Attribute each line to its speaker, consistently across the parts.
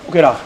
Speaker 1: OK 啦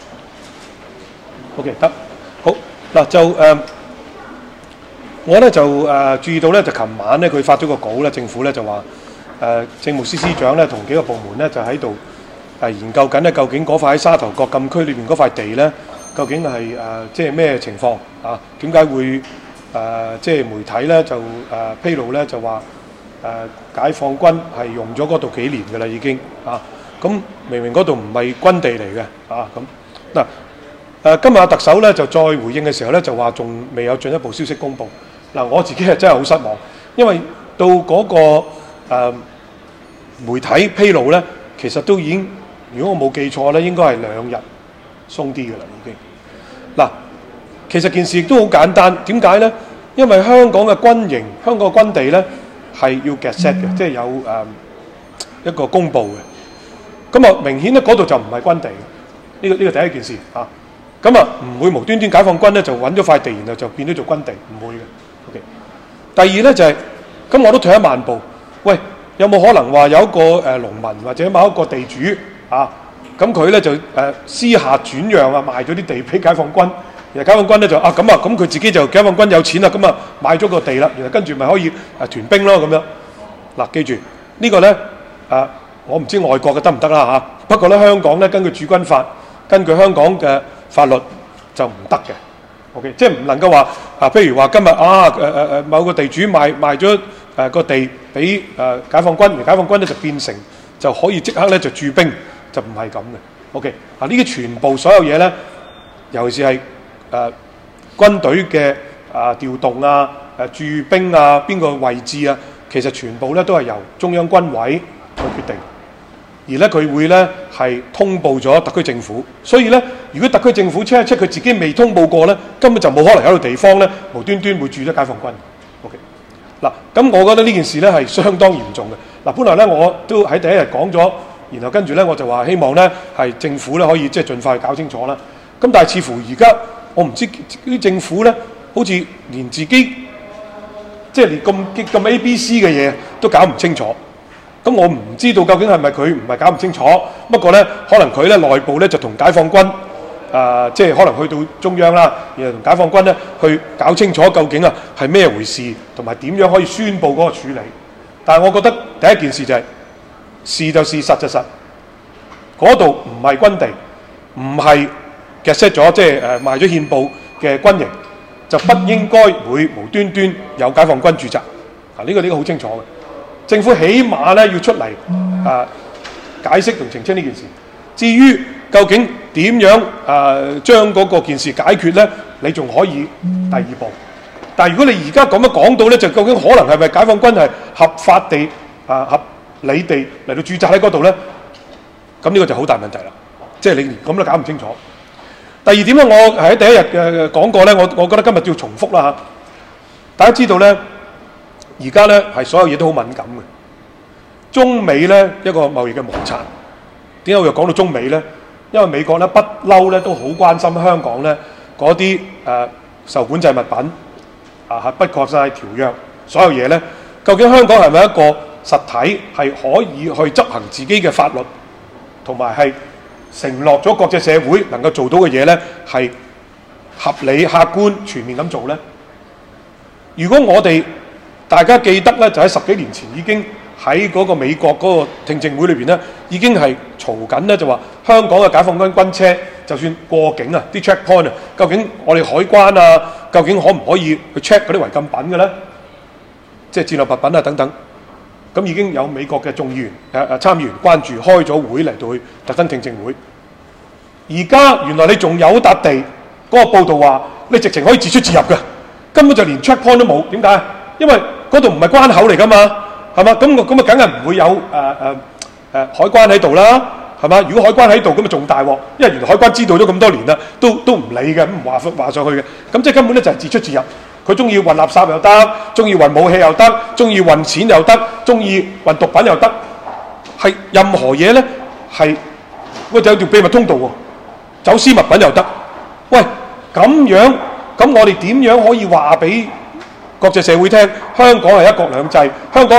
Speaker 1: ，OK 得，好嗱就我咧就注意到咧，就琴晚咧佢發咗個稿咧，政府咧就話政務司司長咧同幾個部門咧就喺度研究緊咧，究竟嗰塊喺沙頭角禁區裏邊嗰塊地咧，究竟係即係咩情況啊？點解會即係媒體咧就披露咧就話解放軍係用咗嗰度幾年㗎啦已經啊，咁明明嗰度唔係軍地嚟嘅啊咁嗱今日特首咧就再回應嘅時候咧就話仲未有進一步消息公佈。嗱我自己係真係好失望，因為到嗰個媒體披露咧，其實都已經如果我冇記錯咧，應該係2日鬆啲㗎啦已經。嗱，其實件事亦都好簡單，點解咧？因為香港嘅軍營、香港嘅軍地咧係要 gazette 嘅，即係有一個公佈嘅。咁啊，明顯咧嗰度就唔係軍地，呢個第一件事啊。咁啊，唔會無端端解放軍咧就揾咗塊地，然後就變咗做軍地，唔會嘅。OK。第二咧就係，咁我都退一萬步，喂，有冇可能話有一個農民或者某一個地主啊，咁佢咧就私下轉讓啊，賣咗啲地俾解放軍，然後解放軍咧就咁佢自己就解放軍有錢啦，咁啊買咗個地啦，然後跟住咪可以屯兵咯咁樣。嗱，記住呢個咧我唔知外國嘅得唔得啦嚇，不過咧香港咧根據駐軍法，根據香港嘅法律就唔得嘅。OK， 即係唔能夠話譬如話今日某個地主賣咗個地俾解放軍，而解放軍咧就變成就可以即刻咧就駐兵，就唔係咁嘅。OK， 呢啲全部所有嘢咧，尤其是係軍隊嘅調動駐兵邊個位置其實全部咧都係由中央軍委去決定。而咧佢會咧係通報咗特區政府，所以咧如果特區政府 check 一 check 佢自己未通報過咧，根本就冇可能喺度地方咧無端端會駐咗解放軍。OK， 嗱咁我覺得呢件事咧係相當嚴重嘅。嗱，本來咧我都喺第一日講咗，然後跟住咧我就話希望咧係政府咧可以即係盡快搞清楚啦。咁但係似乎而家我唔知啲政府咧好似連自己即係連咁 ABC 嘅嘢都搞唔清楚。咁我唔知道究竟係咪佢唔係搞唔清楚，不過咧可能佢咧內部咧就同解放軍即係可能去到中央啦，然後同解放軍咧去搞清楚究竟係咩回事，同埋點樣可以宣佈嗰個處理。但係我覺得第一件事就係是就事，實就實，嗰度唔係軍地，唔係 gazette 咗即係賣咗憲報嘅軍營，就不應該會無端端有解放軍駐紮。呢個好清楚嘅。政府起碼咧要出嚟解釋同澄清呢件事。至於究竟點樣將嗰個件事解決咧，你仲可以第二步。但係如果你而家咁樣講到咧，就究竟可能係咪解放軍係合法地合理地嚟到駐紮喺嗰度咧？咁呢個就好大問題啦。即係你連咁都搞唔清楚。第二點咧，我喺第一日嘅講過咧，我覺得今日要重複啦嚇。大家知道咧。而家咧係所有嘢都好敏感嘅，中美咧一個貿易嘅摩擦。點解我又講到中美咧？因為美國咧不嬲咧都好關心香港咧嗰啲受管制物品係不確實條約，所有嘢咧，究竟香港係咪一個實體係可以去執行自己嘅法律，同埋係承諾咗國際社會能夠做到嘅嘢咧，係合理、客觀、全面咁做咧？如果我哋大家記得咧，就喺10幾年前已經喺嗰個美國嗰個聽證會裏邊咧，已經係嘈緊咧，就話香港嘅解放軍軍車就算過境啲 checkpoint 究竟我哋海關究竟可唔可以去 check 嗰啲違禁品嘅咧？即係戰略物品等等。咁已經有美國嘅眾議員參議員關注，開咗會嚟到去特登聽證會。而家原來你仲有笪地，嗰個報道話你直情可以自出自入嘅，根本就連 checkpoint 都冇。點解？因為嗰度唔係關口嚟㗎嘛，係嘛？咁啊，梗係唔會有海關喺度啦，係嘛？如果海關喺度，咁啊仲大鑊，因為原來海關知道咗咁多年啦，都唔理嘅，咁唔話上去嘅。咁即係根本咧就係自出自入。佢中意運垃圾又得，中意運武器又得，中意運錢又得，中意運毒品又得，係任何嘢咧係喂就有條秘密通道喎，走私物品又得。喂，咁樣咁我哋點樣可以話俾國際社會聽，香港係一國兩制，香港係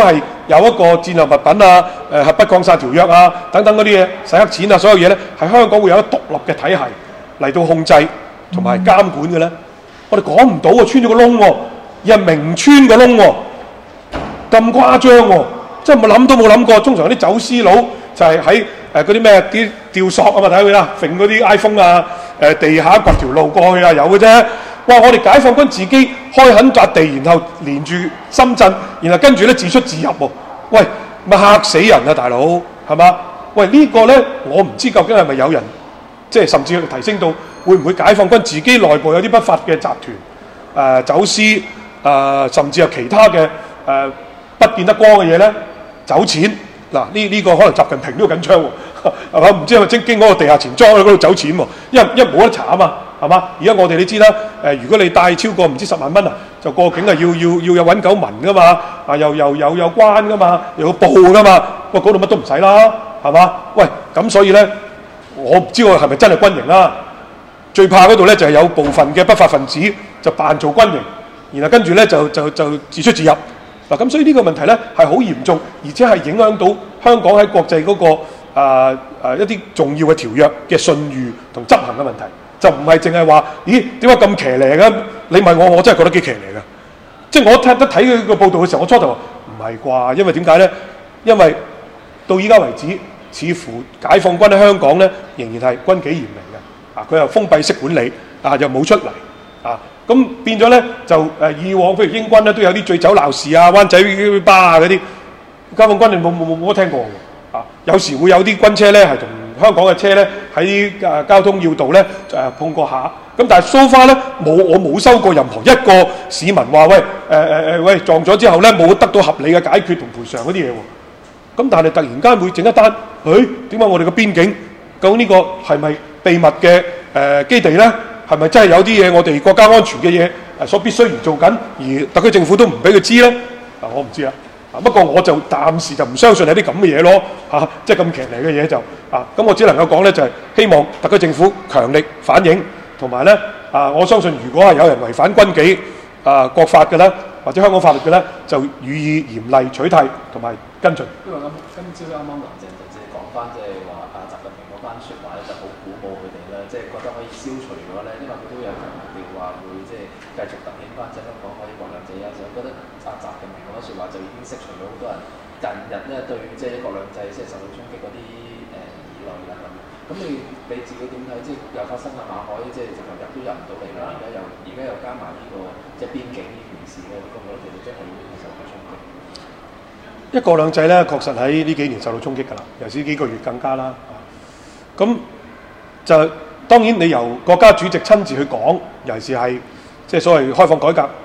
Speaker 1: 有一個戰略物品啊、核不擴散條約啊等等嗰啲嘢，洗黑錢啊，所有嘢咧，係香港會有一個獨立嘅體系嚟到控制同埋監管嘅咧？我哋講唔到喎，穿咗個窿喎，又係明穿個窿喎，咁誇張喎，真係冇諗都冇諗過。通常啲走私佬就係喺嗰啲咩啲吊索啊嘛，睇佢啦，揈嗰啲 iPhone 啊，地下掘條路過去啊，有嘅啫。哇！我哋解放軍自己開墾笪地，然後連住深圳，然後跟住咧自出自入喎。喂，咪嚇死人啊，大佬，係嘛？喂，呢個咧我唔知究竟係咪有人，即係甚至提升到會唔會解放軍自己內部有啲不法嘅集團走私甚至係其他嘅不見得光嘅嘢咧，走錢。嗱，呢個可能習近平都緊張喎，係嘛？唔知係咪經嗰個地下錢莊喺嗰度走錢喎？因為冇得查啊嘛，係嘛？而家我哋你知啦，如果你帶超過唔知10萬蚊啊，就過境啊要有揾狗紋噶嘛，又有關噶嘛，又要報噶嘛，喂，嗰度乜都唔使啦，係嘛？喂，咁所以咧，我唔知我係咪真係軍營啦？最怕嗰度咧就係有部分嘅不法分子就扮做軍營，然後跟住咧就自出自入。嗱，咁所以呢個問題咧係好嚴重，而且係影響到香港喺國際嗰個一啲重要嘅條約嘅信譽同執行嘅問題，就唔係淨係話，咦，點解咁騎呢嘅？你問我真係覺得幾騎呢嘅。即係我睇佢個報道嘅時候，我初頭話唔係啩？因為點解咧？因為到依家為止，似乎解放軍喺香港咧仍然係軍紀嚴明嘅，佢又封閉式管理，又冇出嚟，咁變咗咧就以往譬如英軍咧都有啲醉酒鬧事啊、灣仔巴啊嗰啲，解放軍你冇聽過喎，有時會有啲軍車咧係同香港嘅車咧喺交通要道咧碰過下，咁但係 so far 咧我冇收過任何一個市民話喂撞咗之後咧冇得到合理嘅解決同賠償嗰啲嘢喎，咁但係突然間會整一單，點解我哋嘅邊境究竟呢個係咪秘密嘅基地咧？係咪真係有啲嘢我哋國家安全嘅嘢所必須而做緊，而特區政府都唔俾佢知咧？我唔知啦。不過我就暫時就唔相信係啲咁嘅嘢咯，即係咁騎呢嘅嘢就咁我只能夠講咧，就係希望特區政府強力反映，同埋咧我相信如果係有人違反軍紀國法嘅咧，或者香港法律嘅咧，就予以嚴厲取締同埋跟進。
Speaker 2: 因為今朝啱林鄭就即係講翻，即係話習近平嗰番説話咧，就好鼓舞佢哋啦，即係覺得可以消除咗咧，因為佢都有強調話會即係繼續突顯翻即係香港可以一國兩制啊，就覺得習近平嗰番説話就已經釋除咗好多人近日咧對即係一國兩制即係受到衝擊嗰啲疑慮啦咁。咁你自己點睇？即係又發生喺馬海，即係直頭入都入唔到嚟啦，而家又加埋呢個即係邊境呢件事咧，你覺唔覺得其實真係已經受到衝擊？
Speaker 1: 一國兩制咧，確實喺呢幾年受到衝擊㗎啦，尤其是呢幾個月更加啦。咁就當然你由國家主席親自去講，尤其是係即係所謂開放改革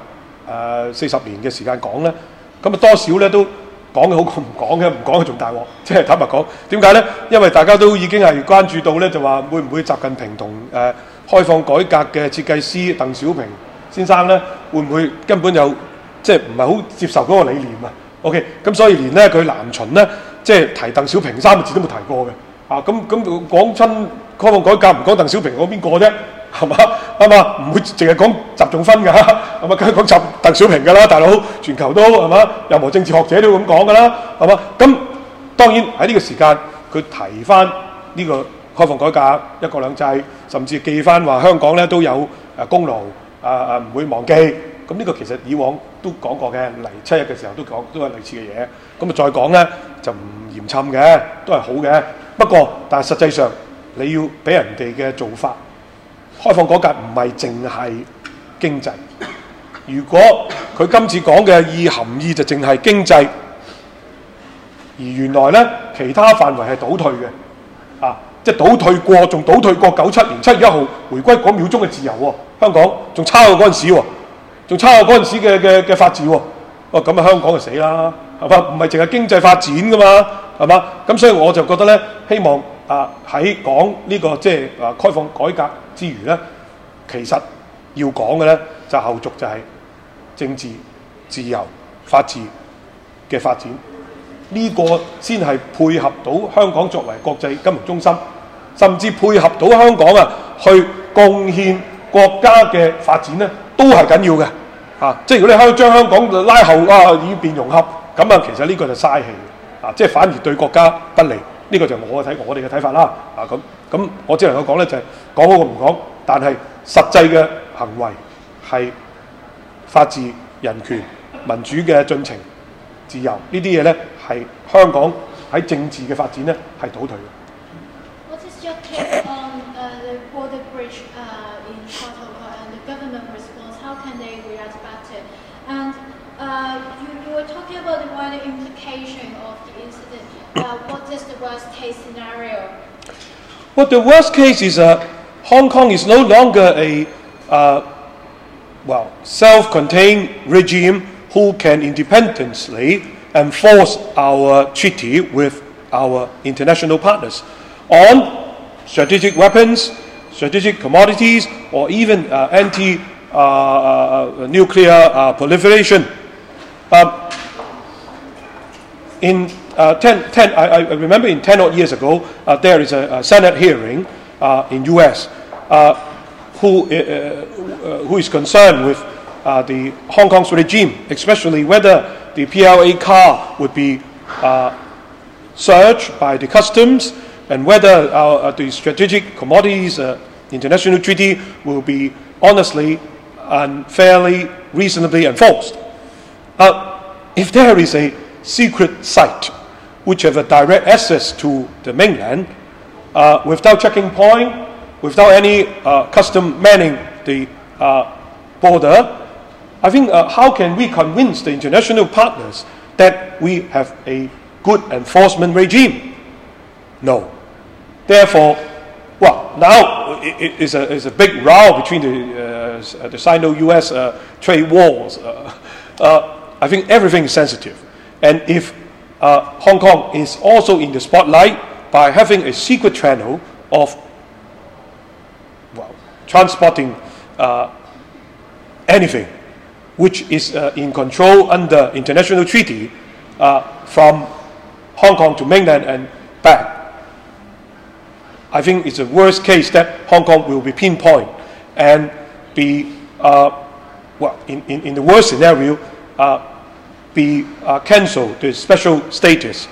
Speaker 1: 40年嘅時間講咧，咁多少咧都講嘅好過唔講嘅，唔講嘅仲大鑊。即係坦白講，點解咧？因為大家都已經係關注到咧，就話會唔會習近平同開放改革嘅設計師鄧小平先生咧，會唔會根本有即係唔係好接受嗰個理念啊？OK， 咁所以連咧佢南巡咧，即係提鄧小平3個字都冇提過嘅。咁講親開放改革唔講鄧小平講邊個啫？係嘛？唔會淨係講習仲勳㗎，係嘛？梗係講鄧小平㗎啦，大佬，全球都係嘛？任何政治學者都咁講㗎啦，係嘛？咁當然喺呢個時間，佢提翻呢個開放改革、一國兩制，甚至記翻話香港咧都有功勞，唔會忘記。咁呢個其實以往都講過嘅，嚟7日嘅時候都講，都係類似嘅嘢。咁再講咧就唔嚴侵嘅，都係好嘅。不過，但係實際上你要俾人哋嘅做法，開放改革唔係淨係經濟。如果佢今次講嘅含義就淨係經濟，而原來咧其他範圍係倒退嘅，即係倒退過，仲倒退過97年7月1號回歸嗰秒鐘嘅自由喎，香港仲差過嗰陣時喎。仲差過嗰陣時嘅法治喎，咁啊香港就死啦，係嘛？唔係淨係經濟發展噶嘛，係嘛？咁所以我就覺得咧，希望喺講呢個即係開放改革之餘咧，其實要講嘅咧就後續就係政治自由、法治嘅發展，呢個先係配合到香港作為國際金融中心，甚至配合到香港去貢獻國家嘅發展咧，都係緊要嘅。即係如果你將香港拉後以便融合，咁咁啊，其實呢個就嘥氣啊，即係反而對國家不利。呢、個就係我哋嘅睇法啦。啊咁我只能夠講咧就係講好過唔講，但係實際嘅行為係法治、人權、民主嘅進程、自由呢啲嘢咧係香港喺政治嘅發展咧係倒退嘅。
Speaker 3: What is your take on the border bridge in Protocol and the government response? How can they react back to it? And you were talking about the wider implication of the incident. What is the worst case scenario?
Speaker 1: Well, the worst case is Hong Kong is no longer a self-contained regime who can independently enforce our treaty with our international partners on strategic weapons, strategic commodities, or even anti-nuclear proliferation. I remember in 10 odd years ago, there is a Senate hearing in U.S. Who is concerned with the Hong Kong's regime, especially whether the PLA car would be searched by the customs and whether the strategic commodities international treaty will be honestly and fairly, reasonably enforced. If there is a secret site which have a direct access to the mainland without checking point, without any custom manning the border, I think how can we convince the international partners that we have a good enforcement regime? No. Therefore, well, now it is a big row between the Sino-US trade wars. I think everything is sensitive. And if Hong Kong is also in the spotlight by having a secret channel of transporting anything which is in control under international treaty from Hong Kong to mainland and back, I think it's a worst case that Hong Kong will be pinpointed and be, in the worst scenario, be cancelled the special status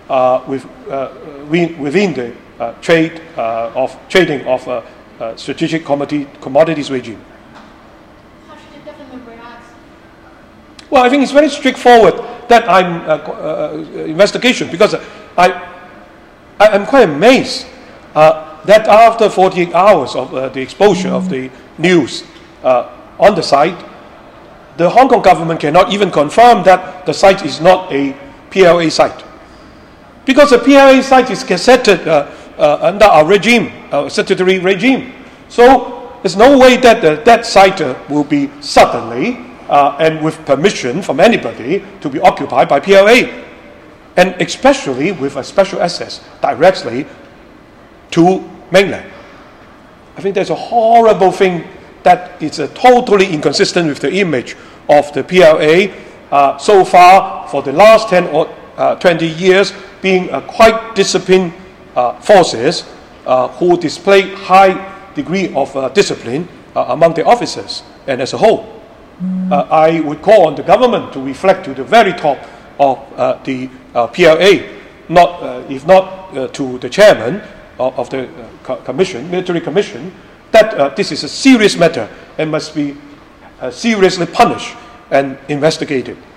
Speaker 1: within the trading of strategic commodities regime.
Speaker 3: How should the government react?
Speaker 1: Well, I think it's very straightforward that I'm investigation, because I'm quite amazed that after 48 hours of the exposure of the news on the site, the Hong Kong government cannot even confirm that the site is not a PLA site. Because the PLA site is gazetted under our regime, our statutory regime. So there's no way that that site will be suddenly and with permission from anybody to be occupied by PLA. And especially with a special access directly to mainland. I think there's a horrible thing that is totally inconsistent with the image of the PLA so far for the last 10 or 20 years being quite disciplined forces who display high degree of discipline among the officers and as a whole. I would call on the government to reflect to the very top of the PLA, if not to the chairman of the military commission, that this is a serious matter and must be seriously punished and investigated.